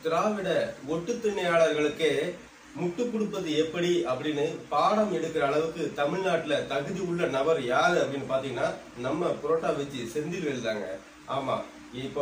திராவிட ஒட்டுத்துணையாளர்களுக்கே முட்டு கொடுப்பது எப்படி அப்படின்னு பாடம் எடுக்கிற அளவுக்கு தமிழ்நாட்டுல தகுதி உள்ள நபர் யாரு அப்படின்னு பாத்தீங்கன்னா நம்ம புரோட்டா வச்சு செந்தில்வேல் தாங்க. ஆமா, இப்போ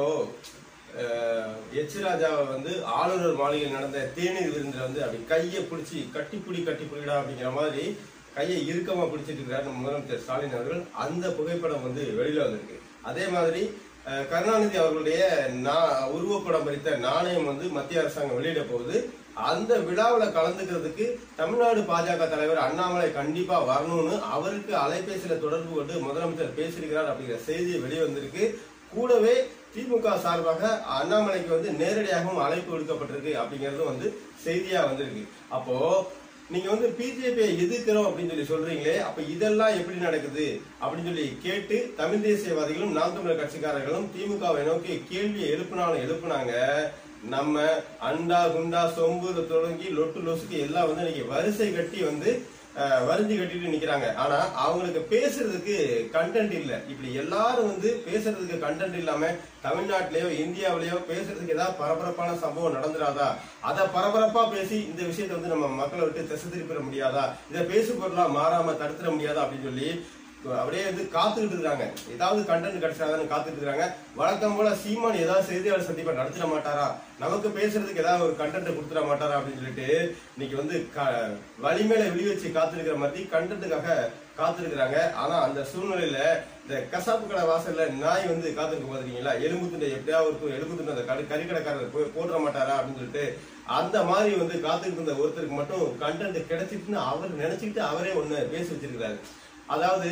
எச் ராஜாவை வந்து ஆளுநர் மாளிகையில் நடந்த தேநீர் விருந்துல வந்து அப்படி கையை பிடிச்சி கட்டிப்பிடிடா அப்படிங்கிற மாதிரி கையை இறுக்கமா பிடிச்சிட்டு இருக்கிறார் நம்ம முதலமைச்சர் ஸ்டாலின் அவர்கள். அந்த புகைப்படம் வந்து வெளியில வந்திருக்கு. அதே மாதிரி கருணாநிதி அவர்களுடைய உருவப்படம் பறித்த நாணயம் வந்து மத்திய அரசாங்கம் வெளியிட போகுது. அந்த விழாவில் கலந்துக்கிறதுக்கு தமிழ்நாடு பாஜக தலைவர் அண்ணாமலை கண்டிப்பா வரணும்னு அவருக்கு அலைபேசியில தொடர்பு கொண்டு முதலமைச்சர் பேசியிருக்கிறார் அப்படிங்கிற செய்தி வெளிவந்திருக்கு. கூடவே திமுக சார்பாக அண்ணாமலைக்கு வந்து நேரடியாகவும் அழைப்பு விடுக்கப்பட்டிருக்கு அப்படிங்கிறது வந்து செய்தியா வந்திருக்கு. அப்போ நீங்க வந்து பிஜேபியை எதிர்க்கிறோம் அப்படின்னு சொல்லி சொல்றீங்களே, அப்ப இதெல்லாம் எப்படி நடக்குது அப்படின்னு சொல்லி கேட்டு தமிழ் தேசியவாதிகளும் நாம் தமிழர் கட்சிக்காரர்களும் திமுகவை நோக்கி கேள்வியை எழுப்புனாங்க. நம்ம அண்டா குண்டா சொம்பு தொடங்கி லொட்டு லொசுக்கு எல்லாம் வந்து இன்னைக்கு வரிசை கட்டி வந்து வரிஞ்சு கட்டிட்டு நிக்கிறாங்க. ஆனா அவங்களுக்கு பேசுறதுக்கு கண்டென்ட் இல்ல. இப்படி எல்லாரும் வந்து பேசுறதுக்கு கண்டென்ட் இல்லாம தமிழ்நாட்டிலேயோ இந்தியாவிலேயோ பேசுறதுக்கு ஏதாவது பரபரப்பான சம்பவம் நடந்துடாதா, அதை பரபரப்பா பேசி இந்த விஷயத்த வந்து நம்ம மக்களை விட்டு திசை திருப்பிட முடியாதா, இதை பேசு பொருளா மாறாம தடுத்துட முடியாதா அப்படின்னு சொல்லி அப்படியே வந்து காத்துக்கிட்டு இருக்காங்க. ஏதாவது கண்டென்ட் கிடைச்சாதான்னு காத்துட்டு இருக்காங்க. வழக்கம் போல சீமான் ஏதாவது செய்தியாளர் சந்திப்பை நடத்திட மாட்டாரா, நமக்கு பேசுறதுக்கு ஏதாவது ஒரு கண்டென்ட் கொடுத்துட மாட்டாரா அப்படின்னு சொல்லிட்டு இன்னைக்கு வந்து வலிமேல விழி வச்சு காத்திருக்கிற மாதிரி கண்டென்ட்டுக்காக காத்திருக்கிறாங்க. ஆனா அந்த சூழ்நிலையில இந்த கசாப்பு கடை வாசல்ல நாய் வந்து காத்திருக்க பாத்துருக்கீங்களா, எலும்பு துண்டை எப்படியாவது எலும்பு துண்டை அந்த கறிக்கடைக்காரர் போட மாட்டாரா அப்படின்னு சொல்லிட்டு அந்த மாதிரி வந்து காத்துக்கிட்டு இருந்த ஒருத்தருக்கு மட்டும் கண்டென்ட் கிடைச்சிட்டுன்னு அவர் நினைச்சுக்கிட்டு அவரே ஒண்ணு பேசி வச்சிருக்கிறாரு. அதாவது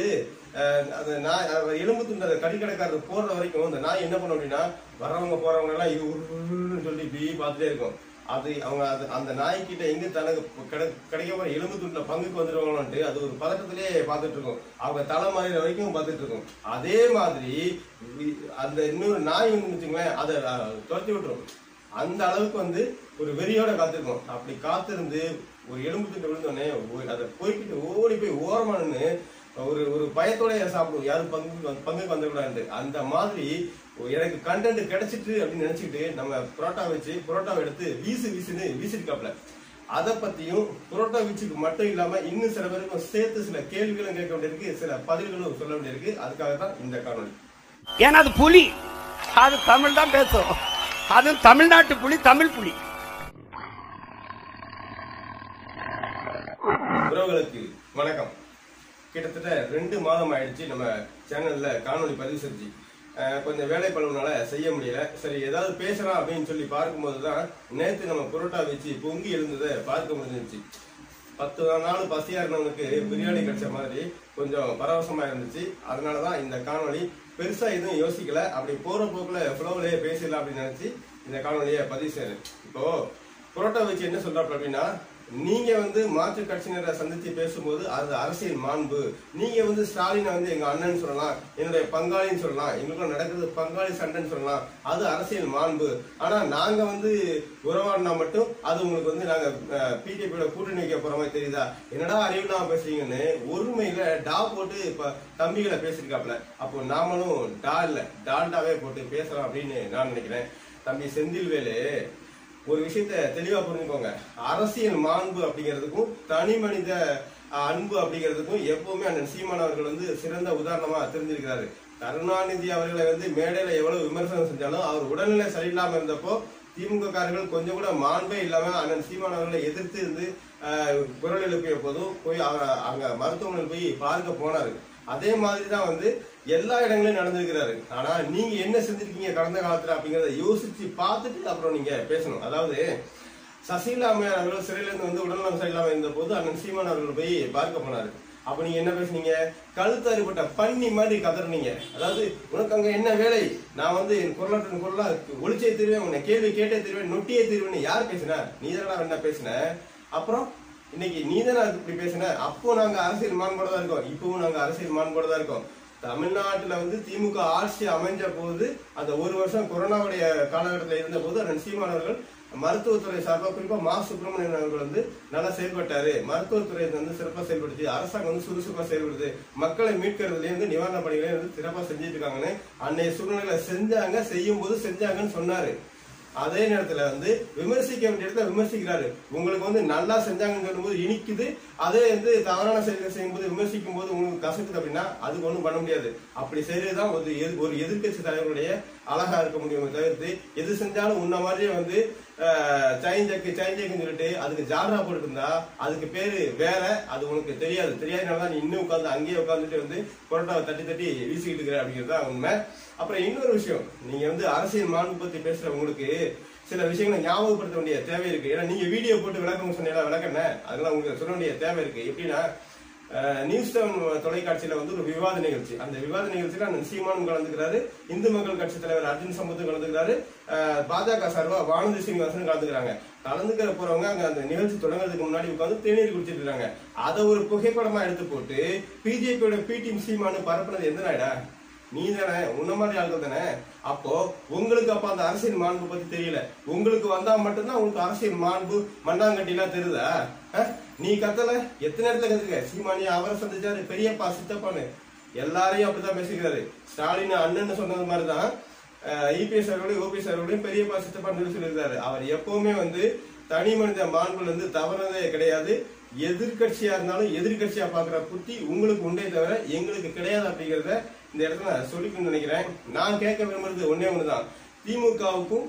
எலும்பு துண்டு அந்த கறிக்கடைக்காரர் போடுற வரைக்கும் இந்த நாய் என்ன பண்ணும் அப்படின்னா வர்றவங்க போறவங்க எல்லாம் இது சொல்லி இப்படி பார்த்துட்டே இருக்கும். அது அவங்க அந்த நாய்கிட்ட எங்க தனக்கு கிடைக்க போற எலும்பு துண்டுல பங்குக்கு வந்துடுவாங்கன்ட்டு அது ஒரு பதட்டத்திலே பார்த்துட்டு இருக்கும். அவங்க தலை மாறிற வரைக்கும் பார்த்துட்டு இருக்கும். அதே மாதிரி அந்த இன்னொரு நாய் வந்து வச்சுங்களேன் அதை துரத்தி விட்டுரும். அந்த அளவுக்கு வந்து ஒரு வெறியோட காத்திருக்கும். அப்படி காத்திருந்து ஒரு எலும்பு துண்டு விழுந்தோடனே அதை போய்கிட்டு ஓடி போய் ஓரமானு ஒரு பயத்தோட சாப்பிடுவோம், யாரும் பங்குக்கு வந்துக்கூடாது. அந்த மாதிரி எனக்கு கண்டென்ட் கிடைச்சிட்டு அப்படின்னு நினைச்சுக்கிட்டு நம்ம புரோட்டாவை எடுத்து வீசுன்னு வீசிருக்காப்ல. அதை பத்தியும் புரோட்டா வீச்சுக்கு மட்டும் இல்லாம இன்னும் சில பேருக்கும் சேர்த்து சில கேள்விகளும் கேட்க வேண்டியிருக்கு, சில பதில்களும் சொல்ல வேண்டியிருக்கு. அதுக்காக தான் இந்த காணொலி. ஏன்னா அது புலி, அது தமிழ் தான் பேசும், அது தமிழ்நாட்டு புலி, தமிழ் புலி. உறவுகளுக்கு வணக்கம். கிட்டத்தட்ட 2 மாதம் ஆயிடுச்சு நம்ம சேனல்ல காணொலி பதிவு செஞ்சு. கொஞ்சம் வேலை பழுவுனால செய்ய முடியல. சரி ஏதாவது பேசலாம் அப்படின்னு சொல்லி பார்க்கும்போதுதான் நேற்று நம்ம புரோட்டா வச்சு பொங்கி எழுந்ததை பார்க்க முடிஞ்சிருச்சு. 10 நாள் பசியா இருந்தவனுக்கு பிரியாணி கிடைச்ச மாதிரி கொஞ்சம் பரவசமா இருந்துச்சு. அதனாலதான் இந்த காணொலி பெருசா எதுவும் யோசிக்கல, அப்படி போற போக்குல ஃப்ளோவிலேயே பேசலாம் அப்படின்னு நினைச்சு இந்த காணொலியை பதிவு செய்யறேன். இப்போ புரோட்டா வச்சு என்ன சொல்றாப்ல அப்படின்னா, நீங்க வந்து மாற்று கட்சியினரை சந்திச்சு பேசும்போது அது அரசியல் மாண்பு, நீங்க வந்து ஸ்டாலினை வந்து எங்க அண்ணன் சொல்லலாம், என்னுடைய பங்காளின்னு சொல்லலாம், எங்களுக்கு நடக்கிறது பங்காளி சண்டைன்னு சொல்லலாம், அது அரசியல் மாண்பு. ஆனா நாங்க வந்து உறவாடினா மட்டும் அது உங்களுக்கு வந்து நாங்க பிஜேபியோட கூட்டணி வைக்க போற மாதிரி தெரியுதா, என்னடா அறிவுலாம் பேசுறீங்கன்னு ஒருமையில டா போட்டு இப்ப தம்பிகளை பேசிருக்காப்ல. அப்போ நாமளும் டால்டாவே போட்டு பேசலாம் அப்படின்னு நான் நினைக்கிறேன். தம்பி செந்தில்வேலு, ஒரு விஷயத்த தெளிவா புரிஞ்சுக்கோங்க. அரசியல் மாண்பு அப்படிங்கிறதுக்கும் தனி மனித அன்பு அப்படிங்கிறதுக்கும் எப்பவுமே அண்ணன் சீமான் அவர்கள் வந்து சிறந்த உதாரணமா தெரிஞ்சிருக்கிறாரு. கருணாநிதி அவர்களை வந்து மேடையில எவ்வளவு விமர்சனம் செஞ்சாலும் அவர் உடல்நிலை சரியில்லாம இருந்தப்போ திமுக காரர்கள் கொஞ்சம் கூட மாண்பே இல்லாம அண்ணன் சீமான் அவர்களை எதிர்த்து இருந்து குரல் எழுப்பிய போதும் போய் அங்க மருத்துவமனையில் போய் பார்க்க போனாரு. அதே மாதிரிதான் வந்து எல்லா இடங்களையும் நடந்திருக்கிறாரு. ஆனா நீங்க என்ன செஞ்சிருக்கீங்க கடந்த காலத்துல அப்படிங்கறத யோசிச்சு பார்த்துட்டு அப்புறம் நீங்க பேசணும். அதாவது சசிகலா அம்மையார் அவர்கள் சிறையில இருந்து வந்து உடல்நலம் சரியில்லாம இருந்த போது அண்ணன் சீமான் அவர்கள் போய் பார்க்க போனாரு. அப்ப நீங்க என்ன பேசுனீங்க, கழுத்து அறிப்பட்ட பண்ணி மாதிரி கதறினீங்க. அதாவது உனக்கு அங்க என்ன வேலை, நான் வந்து என் குரலா ஒளிச்சே தீர்வேன், உன்னை கேள்வி கேட்டே தீர்வேன், நொட்டியே தீர்வேன் யார் பேசின, நீதான் என்ன பேசின, அப்புறம் இன்னைக்கு நீதானே இப்படி பேசின. அப்போ நாங்க அரசியல் மாண்போட தான் இருக்கோம், இப்பவும் நாங்க அரசியல் மாண்போட தான் இருக்கோம். தமிழ்நாட்டுல வந்து திமுக ஆட்சி அமைஞ்ச போது அந்த 1 வருஷம் கொரோனாவுடைய காலகட்டத்தில் இருந்த போது அண்ணன் சீமான் அவர்கள் மருத்துவத்துறை சார்பாக குறிப்பா மா சுப்பிரமணியன் அவர்கள் வந்து நல்லா செயல்பட்டாரு. மருத்துவத்துறை வந்து சிறப்பாக செயல்படுத்தி அரசாங்கம் வந்து சுறுசுறுப்பா செயல்படுது, மக்களை மீட்கிறதுல இருந்து நிவாரண பணிகளை வந்து சிறப்பாக செஞ்சுட்டு இருக்காங்கன்னு அன்னைய சூழ்நிலையில செய்யும் போது செஞ்சாங்கன்னு சொன்னாரு. அதே நேரத்துல வந்து விமர்சிக்க வேண்டிய இடத்துல விமர்சிக்கிறாரு. உங்களுக்கு வந்து நல்லா செஞ்சாங்கன்னு சொல்லும்போது இனிக்குது, அதே வந்து தவறான செயல்கள் செய்யும்போது விமர்சிக்கும் போது உங்களுக்கு கசக்குது அப்படின்னா அதுக்கு ஒண்ணும் பண்ண முடியாது. அப்படி செய்யறதுதான் ஒரு எதிர்கட்சி தலைவருடைய அழகா இருக்க முடியுமே தவிர்த்து எது செஞ்சாலும் உன்ன மாதிரியே வந்து சைஞ்சக்குன்னு சொல்லிட்டு அதுக்கு ஜாலரா போட்டு இருந்தா அதுக்கு பேரு வேற. அது உனக்கு தெரியாதனாலதான் நீ இன்னும் உட்காந்து அங்கேயே உட்காந்துட்டு வந்து புரோட்டாவை தட்டி தட்டி வீசிக்கிட்டு இருக்கிற அப்படிங்கிறதுதான் உண்மை. அப்புறம் இன்னொரு விஷயம், நீங்க வந்து அரசியல் மாண்பு பத்தி பேசுற உங்களுக்கு சில விஷயங்களை ஞாபகப்படுத்த வேண்டிய தேவை இருக்கு. ஏன்னா நீங்க வீடியோ போட்டு விளக்கம் சொன்னீங்களா, விளக்கண்ண அதெல்லாம் உங்களுக்கு சொல்ல வேண்டிய தேவை இருக்கு. எப்படின்னா நியூஸ் 7 தொலைக்காட்சியில வந்து ஒரு விவாத நிகழ்ச்சி, அந்த விவாத நிகழ்ச்சியில அந்த சீமானும் கலந்துக்கிறாரு, இந்து மக்கள் கட்சி தலைவர் அர்ஜுன் சம்பத்தும் கலந்துக்கிறாரு, பாஜக சார்பா வானதி சீனிவாசன் கலந்துக்கிறாங்க. கலந்துக்கிற போறவங்க அங்க அந்த நிகழ்ச்சி தொடங்குறதுக்கு முன்னாடி உட்காந்து தேநீர் குடிச்சிட்டு இருக்காங்க. அதை ஒரு புகைப்படமா எடுத்து போட்டு பிஜேபியோட பிடிஎம் சீமானு பரப்புனது எந்த நாடா? நீ தானே, உன்ன மாதிரி ஆட்கள் தானே. அப்போ உங்களுக்கு அப்ப அந்த அரசியல் மாண்பு பத்தி தெரியல. உங்களுக்கு வந்தா மட்டும்தான் உங்களுக்கு அரசியல் மாண்பு மண்டாங்கட்டிலாம் தெரியுதா? நீ கத்தல, எத்தனை இடத்துல கத்துக்க. சீமானியா அவரை சந்திச்சாரு, பெரியப்பா சித்தப்பான்னு எல்லாரையும் அப்படிதான் பேசிக்கிறாரு. ஸ்டாலின் அண்ணன் சொன்னது மாதிரிதான் இபிஎஸ் அவர்களையும் ஓபிஎஸ் அவர்களையும் பெரியப்பா சித்தப்பான்னு சொல்லியிருக்காரு. அவர் எப்பவுமே வந்து தனி மனித மாண்புல வந்து தவறதே கிடையாது. எதிர்கட்சியா இருந்தாலும் எதிர்கட்சியா பாக்குற புத்தி உங்களுக்கு உண்டே தவிர எங்களுக்கு கிடையாது அப்படிங்கறத இந்த இடத்துல நான் சொல்லிக்கணும்னு நினைக்கிறேன். நான் கேட்க விரும்புறது ஒன்னே ஒண்ணுதான், திமுகவுக்கும்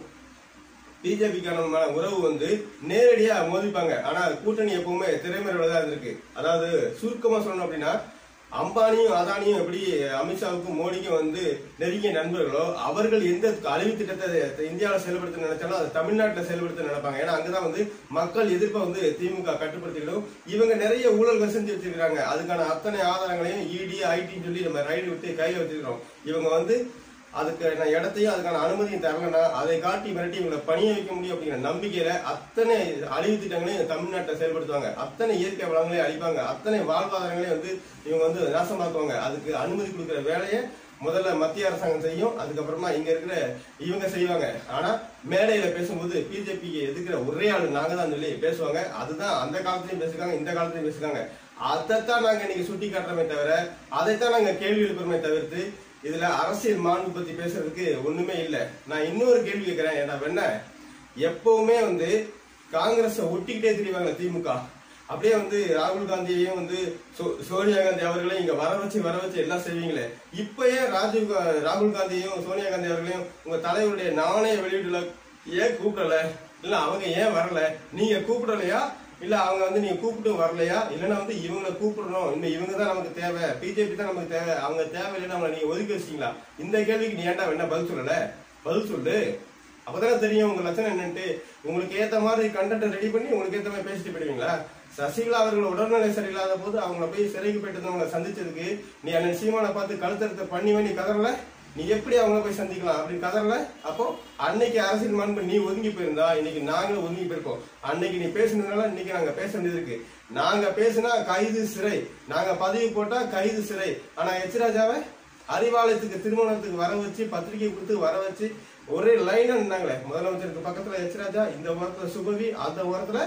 பிஜேபிக்கான உறவு வந்து நேரடியா மோதிப்பாங்க. ஆனா கூட்டணி எப்பவுமே திரைமறைவுல தான் இருந்திருக்கு. அதாவது சுருக்கமா சொல்லணும் அப்படின்னா, அம்பானியும் அதானியும் எப்படி அமித்ஷாவுக்கும் மோடிக்கும் வந்து நெருங்கிய நண்பர்களோ, அவர்கள் எந்த அழிவு திட்டத்தை இந்தியாவில் செயல்படுத்த நினைச்சாலும் அது தமிழ்நாட்டில் செயல்படுத்த நினைப்பாங்க. ஏன்னா அங்கதான் வந்து மக்கள் எதிர்ப்பை வந்து திமுக கட்டுப்படுத்திக்கிடும். இவங்க நிறைய ஊழல்கள் செஞ்சு வச்சிருக்காங்க. அதுக்கான அத்தனை ஆதாரங்களையும் இடி ஐடின்னு சொல்லி நம்ம ரைடு விட்டு கையில வச்சிருக்கிறோம். இவங்க வந்து அதுக்கு இடத்தையும் அதுக்கான அனுமதியும் தரலன்னா அதை காட்டி மிரட்டி இவங்களை பணிய வைக்க முடியும் அப்படிங்கிற நம்பிக்கையில அத்தனை அழிவு திட்டங்களையும் தமிழ்நாட்டை செயல்படுத்துவாங்க. அத்தனை இயற்கை வளங்களையும் அழிப்பாங்க. அத்தனை வாழ்வாதாரங்களையும் வந்து இவங்க வந்து நாசமாக்குவாங்க. அதுக்கு அனுமதி கொடுக்கிற வேலையை முதல்ல மத்திய அரசாங்கம் செய்யும், அதுக்கப்புறமா இங்க இருக்கிற இவங்க செய்வாங்க. ஆனா மேடையில பேசும்போது பிஜேபிக்கு எதிர்க்கிற ஒரே ஆளு நாங்க தான் சொல்லி பேசுவாங்க. அதுதான் அந்த காலத்திலையும் பேசுறாங்க, இந்த காலத்திலையும் பேசுறாங்க. அதைத்தான் நாங்க இன்னைக்கு சுட்டி காட்டுறோமே தவிர, அதைத்தான் நாங்க கேள்வி எழுப்புறோமே தவிர்த்து இதுல அரசியல் மாண்பு பத்தி பேசுறதுக்கு ஒண்ணுமே இல்ல. நான் இன்னொரு கேள்வி கேட்கிறேன். ஏன்னா வெண்ண எப்பவுமே வந்து காங்கிரஸ் ஒட்டிக்கிட்டே தெரிவாங்க திமுக. அப்படியே வந்து ராகுல் காந்தியையும் வந்து சோனியா காந்தி அவர்களையும் இங்க வர வச்சு எல்லாம் செய்வீங்களே. இப்பயே ராகுல் காந்தியையும் சோனியா காந்தி அவர்களையும் உங்க தலைவருடைய நாணய வெளியீடுல ஏன் கூப்பிடல? இல்ல அவங்க ஏன் வரல? நீங்க கூப்பிடலையா? இல்ல அவங்க வந்து நீங்க கூப்பிட்டு வரலையா? இல்லன்னா வந்து இவங்களை கூப்பிடணும், இன்னும் இவங்க தான் நமக்கு தேவை, பிஜேபி தான் நமக்கு தேவை, அவங்க தேவை இல்லைன்னா அவங்களை நீங்க ஒதுக்கி வச்சிட்டீங்களா? இந்த கேள்விக்கு நீ ஏன்டா என்ன பதில் சொல்லல? பதில் சொல்லு. அப்பதானே தெரியும் உங்க லட்சணம் என்னன்ட்டு. உங்களுக்கு ஏத்த மாதிரி கண்டென்ட் ரெடி பண்ணி உங்களுக்கு ஏத்த மாதிரி பேசிட்டு போயிடுவீங்களா? சசிகலா அவர்கள் உடல்நிலை சரியில்லாத போது அவங்கள போய் சிறைக்கு போயிட்டு அவங்களை சந்திச்சதுக்கு நீ அண்ணன் சீமானை பார்த்து கழுத்தறுத்த பண்ணி நீ கதறல? நீ எப்படி அவங்கள போய் சந்திக்கலாம் அப்படின்னு கதறல? அப்போ அன்னைக்கு அரசியல் மாண்பு நீ ஒதுங்கி போயிருந்தா இன்னைக்கு நாங்களும் ஒதுங்கி போயிருக்கோம். அன்னைக்கு நீ பேசுனதுனால இன்னைக்கு நாங்க பேச வேண்டியது இருக்கு. நாங்க பேசினா கைது சிறை, நாங்க பதிவு போட்டா கைது சிறை. ஆனா எச்ராஜாவை அறிவாலயத்துக்கு திருமணத்துக்கு வர வச்சு பத்திரிகை கொடுத்து வர வச்சு ஒரே லைனா நின்னாங்களே. முதலமைச்சருக்கு பக்கத்துல எச்ராஜா, இந்த ஓரத்துல சுபவி, அந்த ஓரத்துல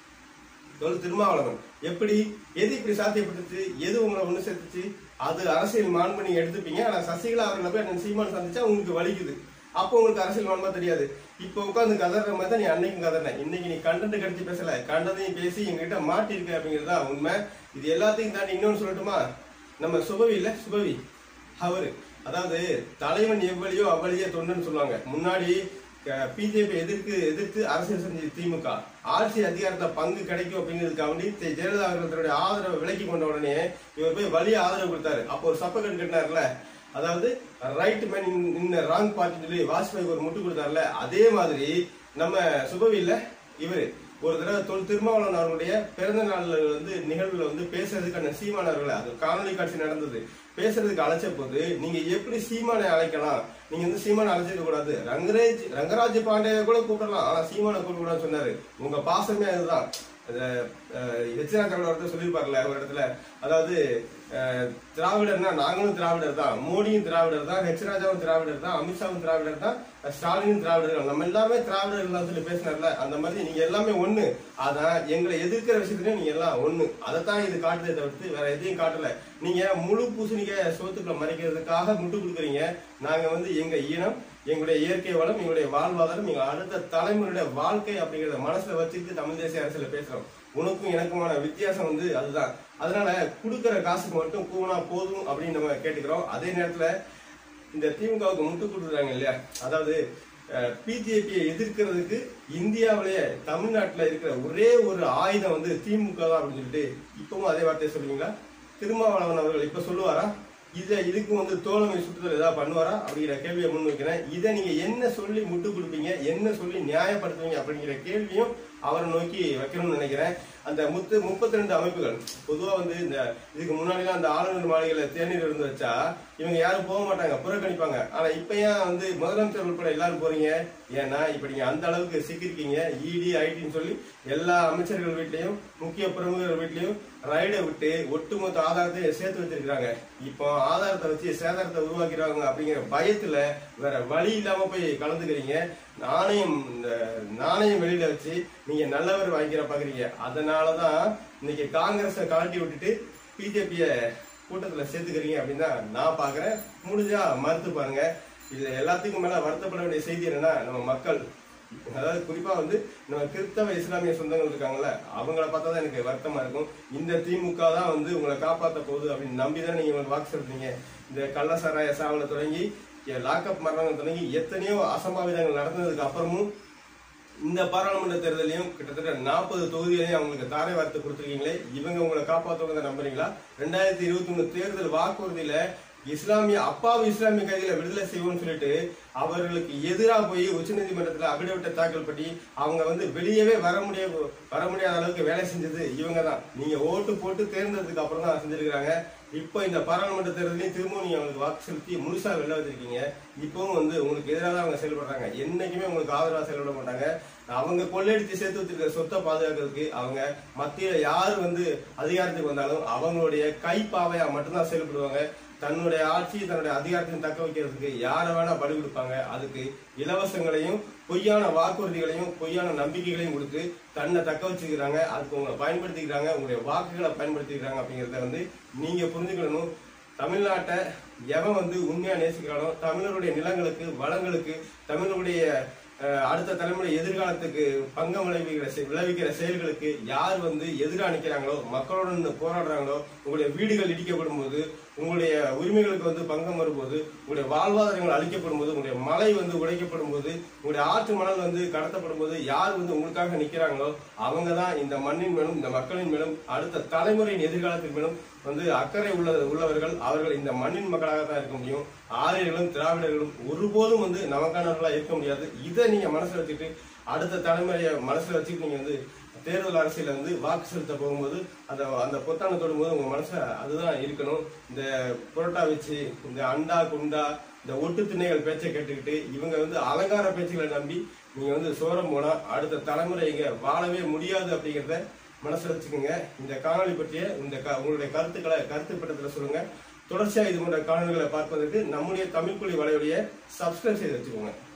திருமாவளவன். எப்படி எது இப்படி சாத்தியப்பட்டுச்சு? எது உங்களை ஒண்ணு சேர்த்துச்சு? அது அரசியல் மாண்பு நீங்க எடுத்துப்பீங்க. ஆனா சசிகலா அவர்களை போய் சீமான் சந்திச்சா உங்களுக்கு வலிக்குது. அப்போ உங்களுக்கு அரசியல் மாண்பா தெரியாது. இப்ப உட்காந்து கதற மாதிரி தான் நீ அன்னைக்கும் கதறின. இன்னைக்கு நீ கண்டென்ட் கடிச்சு பேசல, கண்டதையும் பேசி எங்ககிட்ட மாட்டி இருக்க அப்படிங்கிறதா உண்மை. இது எல்லாத்தையும் தாண்டி இன்னொன்னு சொல்லட்டுமா? நம்ம சுபவி இல்ல, சுபவி அவரு, அதாவது தலைவன் எவ்வளியோ அவ்வளியே தொண்டுன்னு சொல்லுவாங்க. முன்னாடி பிஜேபி எதிர்த்து அரசியல் செஞ்ச திமுக ஆட்சி அதிகாரத்துல பங்கு கிடைக்கும் அப்படிங்கிறதுக்காண்டி ஜெயலலிதா அவர்களுடைய ஆதரவை விலக்கி கொண்ட உடனே இவர் போய் வலிய ஆதரவு கொடுத்தாரு. அப்போ ஒரு சப்பக்கட்டு கட்டினார்ல, அதாவது right man in wrong party சொல்லி வாஜ்பாய்க்கு ஒரு முட்டு கொடுத்தாருல, அதே மாதிரி நம்ம சுபவியில இவரு ஒரு தடவை திருமாவளவன் அவர்களுடைய பிறந்த நாள் வந்து நிகழ்வுல வந்து பேசுறதுக்கான சீமான் அவர்களை, அது காணொலி காட்சி நடந்தது, பேசுறதுக்கு அழைச்ச போது நீங்க எப்படி சீமானை அழைக்கலாம்? நீங்க வந்து சீமானை அழைச்சிக்க கூடாது, ரங்கராஜ் பாண்டிய கூட கூப்பிடலாம், ஆனா சீமானை கூப்பிட கூடாதுன்னு சொன்னாரு. உங்க பாசமே அதுதான். சொல்லிருப்பாருல ஒரு இடத்துல, அதாவது திராவிடர்னா நாங்களும் திராவிடர் தான், மோடியும் திராவிடர் தான், ஹெச்ராஜாவும் திராவிடர் தான், அமித்ஷாவும் திராவிடர் தான், ஸ்டாலினும் திராவிடர்கள், நம்ம எல்லாமே திராவிடர்கள் சொல்லி பேசினார்ல. அந்த மாதிரி நீங்க எல்லாமே ஒண்ணு. அதான் எங்களை எதிர்க்கிற விஷயத்துலயும் நீங்க எல்லாம் ஒண்ணு. அதைத்தான் இது காட்டுதே தவிர்த்து வேற எதையும் காட்டல. நீங்க முழு பூசணிக்க சோத்துக்களை மறைக்கிறதுக்காக முட்டு கொடுக்குறீங்க. நாங்க வந்து எங்க இனம் எங்களுடைய இயற்கை வளம், எங்களுடைய வாழ்வாதாரம், எங்க அடுத்த தலைமுறையுடைய வாழ்க்கை அப்படிங்கிறத மனசுல வச்சுட்டு தமிழ் தேசிய அரசியல பேசுறோம். உனக்கும் எனக்குமான வித்தியாசம் வந்து அதுதான். அதனால கொடுக்கற காசுக்கு மட்டும் கூவனா போதும் அப்படின்னு நம்ம கேட்டுக்கிறோம். அதே நேரத்துல இந்த திமுகவுக்கு முட்டு கொடுக்குறாங்க இல்லையா, அதாவது பிஜேபியை எதிர்க்கிறதுக்கு இந்தியாவிலேயே தமிழ்நாட்டில் இருக்கிற ஒரே ஒரு ஆயுதம் வந்து திமுக தான் அப்படின்னு சொல்லிட்டு இப்பவும் அதே வார்த்தையை சொல்லுவீங்களா? திருமாவளவன் அவர்கள் இப்ப சொல்லுவாரா? இதுக்கு வந்து தோழமை சுற்றுதல் ஏதாவது பண்ணுவாரா அப்படிங்கிற கேள்வியை முன்வைக்கிறேன். இதை நீங்க என்ன சொல்லி முட்டு கொடுப்பீங்க, என்ன சொல்லி நியாயப்படுத்துவீங்க அப்படிங்கிற கேள்வியும் அவரை நோக்கி வைக்கணும்னு நினைக்கிறேன். அந்த 32 அமைப்புகள் பொதுவா வந்து இந்த இதுக்கு முன்னாடிலாம் அந்த ஆளுநர் மாளிகையில தேநீர் இருந்து வச்சா இவங்க யாரும் போக மாட்டாங்க, புறக்கணிப்பாங்க. ஆனா இப்ப ஏன் வந்து முதலமைச்சர் உட்பட எல்லாரும் போறீங்க? ஏன்னா இப்ப நீங்க அந்த அளவுக்கு சிக்கிருக்கீங்க. இடி ஐடின்னு சொல்லி எல்லா அமைச்சர்கள் வீட்லயும் முக்கிய பிரமுகர்கள் வீட்லயும் ரைடை விட்டு ஒட்டுமொத்த ஆதாரத்தை சேர்த்து வச்சிருக்காங்க. இப்போ ஆதாரத்தை வச்சு சேதாரத்தை உருவாக்கிறாங்க அப்படிங்கிற பயத்துல வேற வழி இல்லாம போய் கலந்துக்கிறீங்க. நாணயம் வெளியில வச்சு நீங்க நல்லவர் வாங்கிக்கிற பாக்குறீங்க. அதனாலதான் இன்னைக்கு காங்கிரஸை கலட்டி விட்டுட்டு பிஜேபிய கூட்டத்துல சேர்த்துக்கிறீங்க அப்படின்னு தான் நான் பாக்குறேன். முடிஞ்சா மறுத்து பாருங்க. இதுல எல்லாத்துக்கும் மேல வருத்தப்பட வேண்டிய செய்தி என்னன்னா, நம்ம மக்கள், அதாவது குறிப்பா வந்து நம்ம கிறிஸ்தவ இஸ்லாமிய சொந்தங்கள் இருக்காங்கல்ல, அவங்கள பார்த்தா தான் எனக்கு வருத்தமா இருக்கும். இந்த திமுக தான் வந்து உங்களை காப்பாற்ற போகுது அப்படின்னு நம்பிதான் நீங்க உங்களுக்கு வாக்கு செலுத்தீங்க. இந்த கள்ளசாராய சாவல தொடங்கி லாக்அப் மரணங்கள் தொடங்கி எத்தனையோ அசம்பாவிதங்கள் நடந்ததுக்கு அப்புறமும் இந்த பாராளுமன்ற தேர்தலையும் கிட்டத்தட்ட 40 தொகுதிகளையும் அவங்களுக்கு தாரை வார்த்தை கொடுத்துருக்கீங்களே, இவங்க உங்களை காப்பாற்றுவதை நம்புறீங்களா? 2021 தேர்தல் வாக்குறுதியில இஸ்லாமிய கைதிகளை விடுதலை செய்வோம்னு சொல்லிட்டு அவர்களுக்கு எதிராக போய் உச்சநீதிமன்றத்துல அபிடவிட்டை தாக்கல் பண்ணி அவங்க வந்து வெளியவே வர முடியாத அளவுக்கு வேலை செஞ்சது இவங்க தான். நீங்க ஓட்டு போட்டு தேர்ந்ததுக்கு அப்புறம் தான் செஞ்சிருக்காங்க. இப்போ இந்த பாராளுமன்ற தேர்தலையும் திரும்பவும் நீங்க அவங்களுக்கு வாக்கு செலுத்தி முழுசா வெளில வச்சிருக்கீங்க. இப்பவும் வந்து உங்களுக்கு எதிராக தான் அவங்க செயல்படுறாங்க. என்னைக்குமே உங்களுக்கு ஆதரவா செயல்பட மாட்டாங்க. அவங்க கொள்ளையடித்து சேர்த்து வச்சிருக்கிற சொத்தை பாதுகாக்கிறதுக்கு அவங்க மத்தியில யாரு வந்து அதிகாரத்துக்கு வந்தாலும் அவங்களுடைய கைப்பாவையா மட்டும்தான் செயல்படுவாங்க. தன்னுடைய ஆட்சி, தன்னுடைய அதிகாரத்தையும் தக்க வைக்கிறதுக்கு யாரை வேணா பலி கொடுப்பாங்க. அதுக்கு இலவசங்களையும் பொய்யான வாக்குறுதிகளையும் பொய்யான நம்பிக்கைகளையும் கொடுத்து தன்னை தக்க வச்சுக்கிறாங்க. அதுக்கு உங்களை பயன்படுத்திக்கிறாங்க, உங்களுடைய வாக்குகளை பயன்படுத்திக்கிறாங்க. அப்படிங்கிறத வந்து நீங்க புரிஞ்சுக்கணும். தமிழ்நாட்டை எவன் வந்து உண்மையா நேசிக்கிறானோ, தமிழருடைய நிலங்களுக்கு, வளங்களுக்கு, தமிழருடைய அடுத்த தலைமுறை எதிர்காலத்துக்கு பங்கம் விளைவிக்கிற செயல்களுக்கு யார் வந்து எதிராக நிற்கிறாங்களோ, மக்களுடன் போராடுறாங்களோ, உங்களுடைய வீடுகள் இடிக்கப்படும் போது, உங்களுடைய உரிமைகளுக்கு வந்து பங்கம் வரும்போது, உங்களுடைய வாழ்வாதாரங்கள் அழிக்கப்படும் போது, உங்களுடைய மலை வந்து உடைக்கப்படும் போது, உங்களுடைய ஆற்று மணல் வந்து கடத்தப்படும் போது யார் வந்து உங்களுக்காக நிற்கிறாங்களோ அவங்க தான் இந்த மண்ணின் மேலும் இந்த மக்களின் மேலும் அடுத்த தலைமுறையின் எதிர்காலத்தின் மேலும் வந்து அக்கறை உள்ளவர்கள். அவர்கள் இந்த மண்ணின் மக்களாக தான் இருக்க முடியும். ஆரியர்களும் திராவிடர்களும் ஒருபோதும் வந்து நமக்கானவர்களா இருக்க முடியாது. இதை நீங்க மனசுல வச்சுட்டு அடுத்த தலைமுறையை மனசுல வச்சுட்டு நீங்க வந்து தேர்தல் அரசியல வந்து வாக்கு செலுத்த போகும்போது அந்த பொத்தான தொடும்போது உங்க மனசுல அதுதான் இருக்கணும். இந்த புரோட்டா வச்சு இந்த அண்டா குண்டா இந்த ஒட்டு திண்ணைகள் பேச்சை கேட்டுக்கிட்டு இவங்க வந்து அலங்கார பேச்சுகளை நம்பி நீங்க வந்து சோரம் போனா அடுத்த தலைமுறை இங்க வாழவே முடியாது அப்படிங்கிறத மனசுல வச்சுக்கோங்க. இந்த காணொலி பற்றிய உங்களுடைய கருத்து பட்டத்துல சொல்லுங்க. தொடர்ச்சியா இது போன்ற காணொலிகளை பார்ப்பதற்கு நம்முடைய தமிழ் புலி வலையொலியை சப்ஸ்கிரைப் செய்து வச்சுக்கோங்க.